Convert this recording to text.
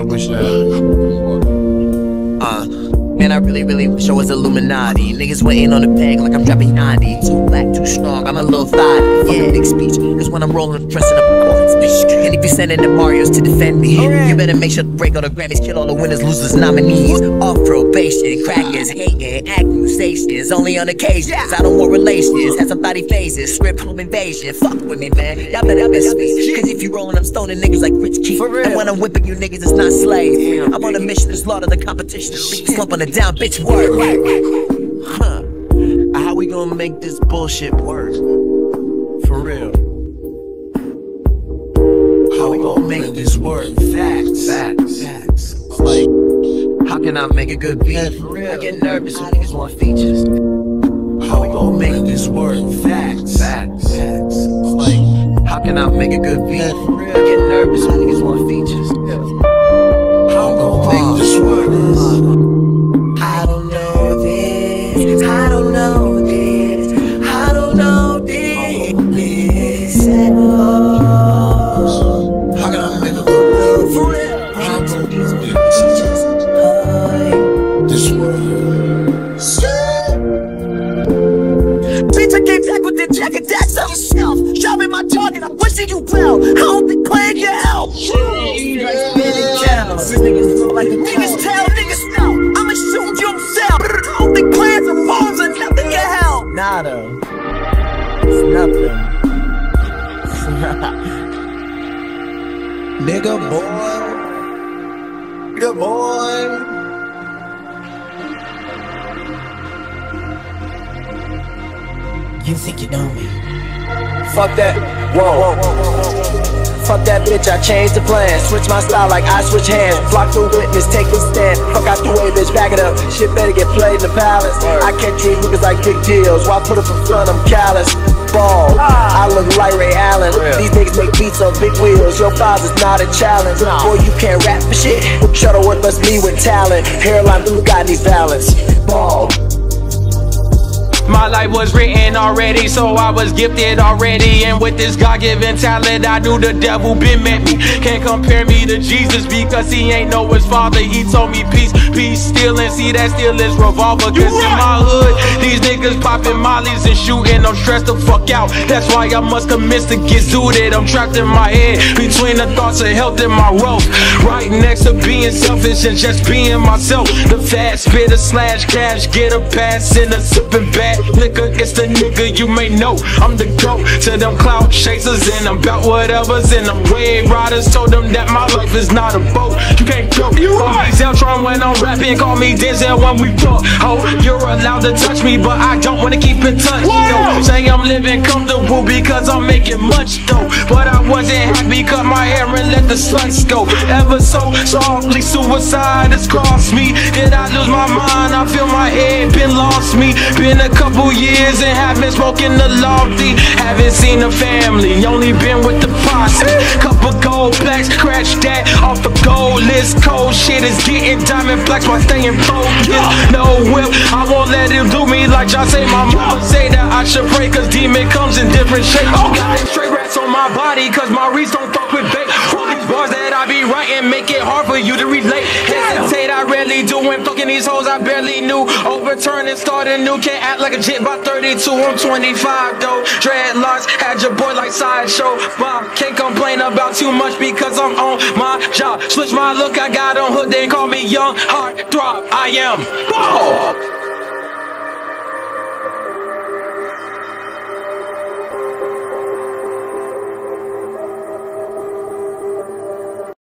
wish man, I really wish I was Illuminati. Niggas waiting on the peg like I'm dropping Yanni. Too black, too strong, I'm a little thotty. Yeah, big speech, cause when I'm rolling, dressing up and if you're sending the Marios to defend me, you better make sure to break all the Grammys, kill all the winners, losers, nominees. Off probation, crackers, hating, accusations, only on occasions. I don't want relations, have some body phases, script home invasion. Fuck with me, man, y'all better miss me. Cause if you rolling, I'm stoning niggas like Rich Keith. And when I'm whipping you niggas, it's not slave. I'm on a mission to slaughter the competition, slump on the down, bitch, work. How we gonna make this bullshit work? For real. How we gonna make this work? Facts. Like, how can I make a good beat? For real. I get nervous when niggas want features. How we gonna make this work? Facts. Like, how can I make a good beat? For real. I get nervous when niggas want features. How we gonna make this work? I don't know this. I don't know this. I don't know this at all. How can I make a good world for real? How can these bitches just this world? Bitch, I came back with the jacket, that's on yourself. Shopping my target, I'm wishing you well. I don't think playing your help. Niggas feel like the niggas tell, niggas know. I'ma shoot you himself. I don't think plans and phones and nothing can help. Nada. It's nothing. Nigga boy. Good boy. You think you know me? Fuck that. Whoa. Fuck that bitch, I changed the plan. Switch my style like I switch hands. Flock the witness, take the stand. Fuck out the way, bitch, back it up. Shit better get played in the palace. I can't treat niggas like big deals. Why put up in front, I'm callous. Ball, I look like Ray Allen. These niggas make beats on big wheels. Your father's not a challenge. Boy, you can't rap for shit. Shuttleworth must be with talent. Hairline blue got any balance. Ball. My life was written already, so I was gifted already. And with this God-given talent, I knew the devil been met me. Can't compare me to Jesus because he ain't know his father. He told me peace, peace, steal, and see that still is revolver. Cause in my hood, these niggas popping mollies and shooting, I'm stressed the fuck out. That's why I must commence to get zooted. I'm trapped in my head, between the thoughts of health and my wealth. Right next to being selfish and just being myself. The fast spitter slash cash, get a pass in a sipping bag. Liquor, it's the nigga you may know. I'm the GOAT to them cloud chasers, and I'm about whatever's in them wave riders. Told them that my life is not a boat. You can't joke. You right. Zeltron when I'm rapping, call me Denzel when we talk. Oh, you're allowed to touch me, but I don't wanna keep in touch. Yo, say I'm living comfortable because I'm making much dough, but I wasn't happy, cut my hair and let the sluts go. Ever so softly, suicide has crossed me. Did I lose my mind? I feel my head been lost me. Been a couple years and haven't smoking the lofty. Haven't seen the family, only been with the posse. Couple gold plaques, scratch that off the gold list. Cold shit is getting diamond plaques while staying focused. No whip, I won't let him do me like y'all say. My mama say that I should pray cause demon comes in different shapes. Got straight rats on my body cause my reeds don't fuck with bait. All these bars that I be writing make it hard for you to relate. Hesitate, I rarely do, when fucking these hoes I barely knew. Overturn and start anew, can't act like a jit by 32, I'm 25 though. Dreadlocks had your boy like Sideshow. But can't complain about too much because I'm on my job. Switch my look, I got on hood, they call me young heartthrob. I am. Whoa.